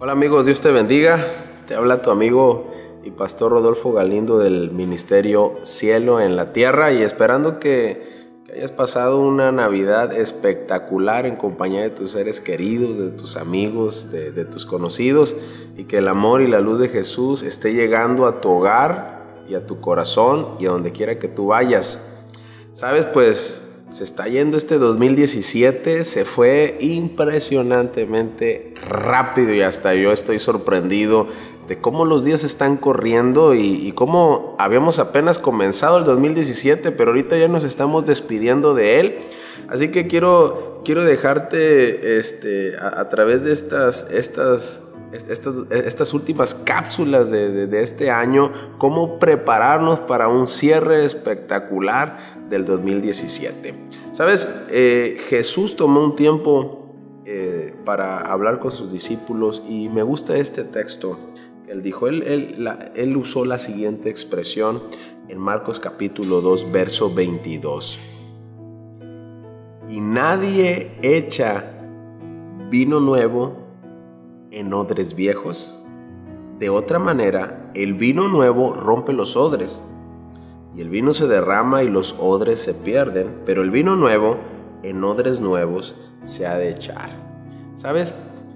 Hola amigos, Dios te bendiga. Te habla tu amigo y pastor Rodolfo Galindo del Ministerio Cielo en la Tierra, y esperando que hayas pasado una Navidad espectacular en compañía de tus seres queridos, de tus amigos, de tus conocidos, y que el amor y la luz de Jesús esté llegando a tu hogar y a tu corazón y a donde quiera que tú vayas. Sabes, pues se está yendo este 2017, se fue impresionantemente rápido y hasta yo estoy sorprendido de cómo los días están corriendo y cómo habíamos apenas comenzado el 2017, pero ahorita ya nos estamos despidiendo de él. Así que quiero dejarte a través de estas últimas cápsulas de este año, cómo prepararnos para un cierre espectacular del 2017. ¿Sabes? Jesús tomó un tiempo para hablar con sus discípulos, y me gusta este texto que él dijo. Él usó la siguiente expresión en Marcos capítulo 2, verso 22. Y nadie echa vino nuevo en odres viejos. De otra manera, el vino nuevo rompe los odres, y el vino se derrama y los odres se pierden, pero el vino nuevo en odres nuevos se ha de echar. ¿Sabes?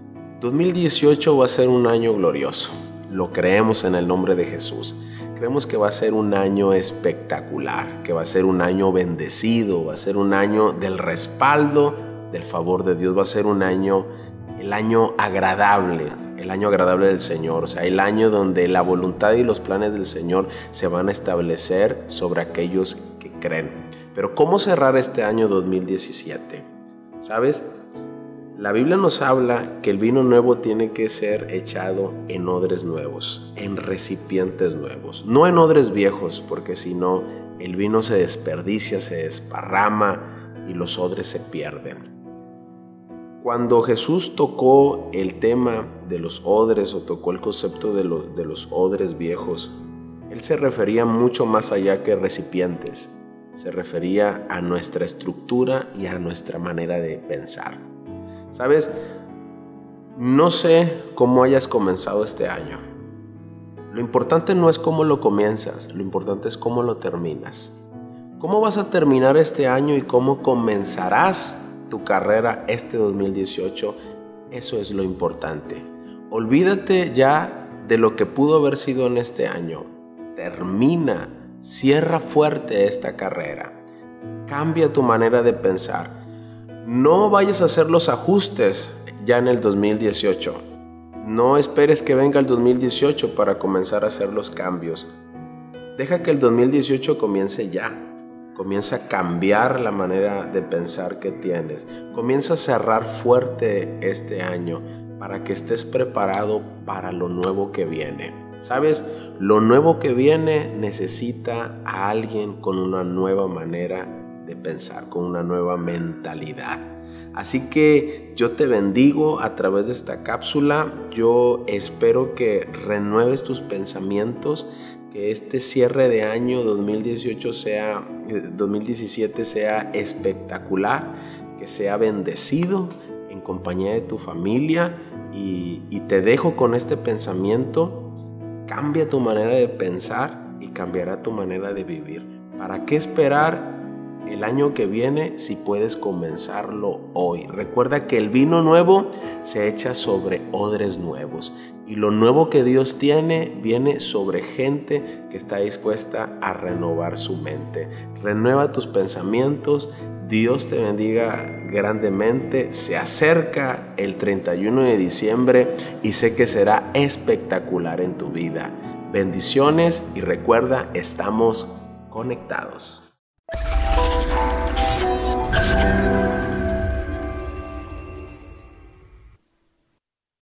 2018 va a ser un año glorioso. Lo creemos en el nombre de Jesús. Creemos que va a ser un año espectacular, que va a ser un año bendecido, va a ser un año del respaldo, del favor de Dios, va a ser un año, el año agradable del Señor, o sea, el año donde la voluntad y los planes del Señor se van a establecer sobre aquellos que creen. Pero ¿cómo cerrar este año 2017? ¿Sabes? La Biblia nos habla que el vino nuevo tiene que ser echado en odres nuevos, en recipientes nuevos, no en odres viejos, porque si no, el vino se desperdicia, se desparrama y los odres se pierden. Cuando Jesús tocó el tema de los odres, o tocó el concepto de los odres viejos, Él se refería mucho más allá que recipientes. Se refería a nuestra estructura y a nuestra manera de pensar. ¿Sabes? No sé cómo hayas comenzado este año. Lo importante no es cómo lo comienzas, lo importante es cómo lo terminas. ¿Cómo vas a terminar este año y cómo comenzarás tu carrera este 2018? Eso es lo importante. Olvídate ya de lo que pudo haber sido en este año. Termina, cierra fuerte esta carrera. Cambia tu manera de pensar. No vayas a hacer los ajustes ya en el 2018. No esperes que venga el 2018 para comenzar a hacer los cambios. Deja que el 2018 comience ya. Comienza a cambiar la manera de pensar que tienes. Comienza a cerrar fuerte este año para que estés preparado para lo nuevo que viene. ¿Sabes? Lo nuevo que viene necesita a alguien con una nueva manera de pensar, con una nueva mentalidad. Así que yo te bendigo a través de esta cápsula. Yo espero que renueves tus pensamientos, que este cierre de año 2017 sea espectacular, que sea bendecido en compañía de tu familia, y te dejo con este pensamiento. Cambia tu manera de pensar y cambiará tu manera de vivir. ¿Para qué esperar el año que viene si puedes comenzarlo hoy? Recuerda que el vino nuevo se echa sobre odres nuevos, y lo nuevo que Dios tiene viene sobre gente que está dispuesta a renovar su mente. Renueva tus pensamientos. Dios te bendiga grandemente. Se acerca el 31 de diciembre y sé que será espectacular en tu vida. Bendiciones, y recuerda, estamos conectados.